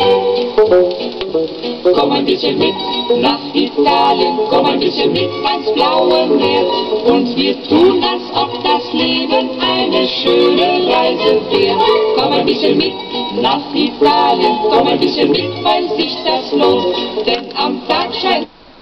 Komm ein bisschen mit nach Italien, komm ein bisschen mit ans blaue Meer. Und wir tun, als ob das Leben eine schöne Reise wäre. Komm ein bisschen mit nach Italien, komm ein bisschen mit, weil sich das lohnt. Denn am Tag scheint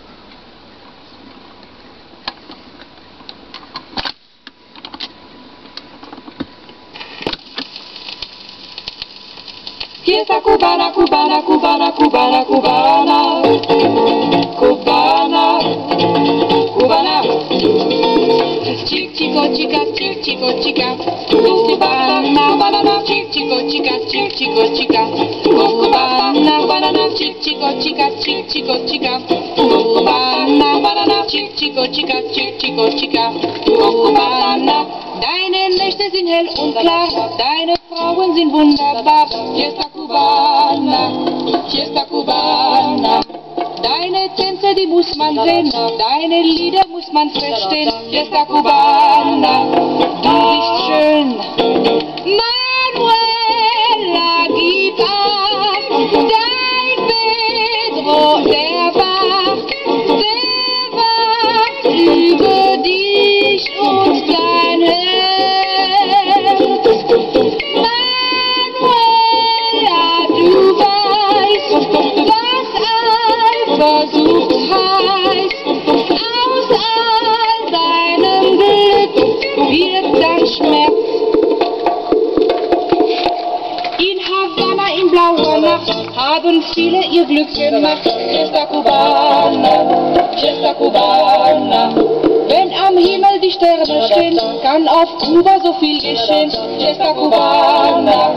Fiesta cubana, cubana, cubana, cubana, cubana, cubana, cubana. Chico, chica, chico, chica, cubana, banana, chico, chica, cubana, banana, chico, chica, cubana, banana, chico, chica, cubana. Deine Nächte sind hell und klar, deine Frauen sind wunderbar. Fiesta cubana, fiesta cubana. Deine Tänze, die muss man sehen, deine Lieder muss man verstehen. Fiesta cubana, du bist schön. Manuela, gib acht, dein Pedro, der wacht über dich und dein Herz. Manuela, du weißt, was Eifersucht heißt. Aus all deinem Glück wird dann Schmerz. In Havanna in blauer Nacht haben viele ihr Glück gemacht. Fiesta cubana, fiesta cubana. Wenn am Himmel die Sterne stehen, kann auf Kuba so viel geschehen. Fiesta cubana,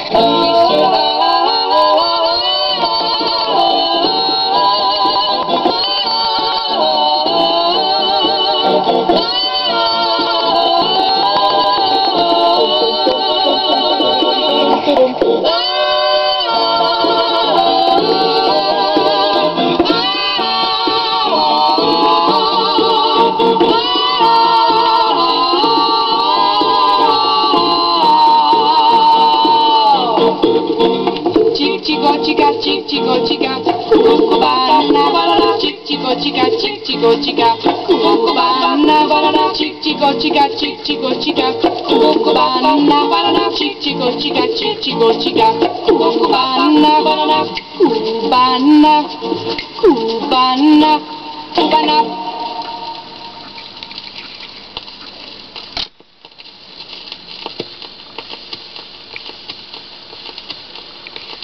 chico, chica, cubana, banana, chico, chica, cubana, banana, chico, chica, cubana, banana, chico, chica, cubana, banana, cubana, cubana, cubana.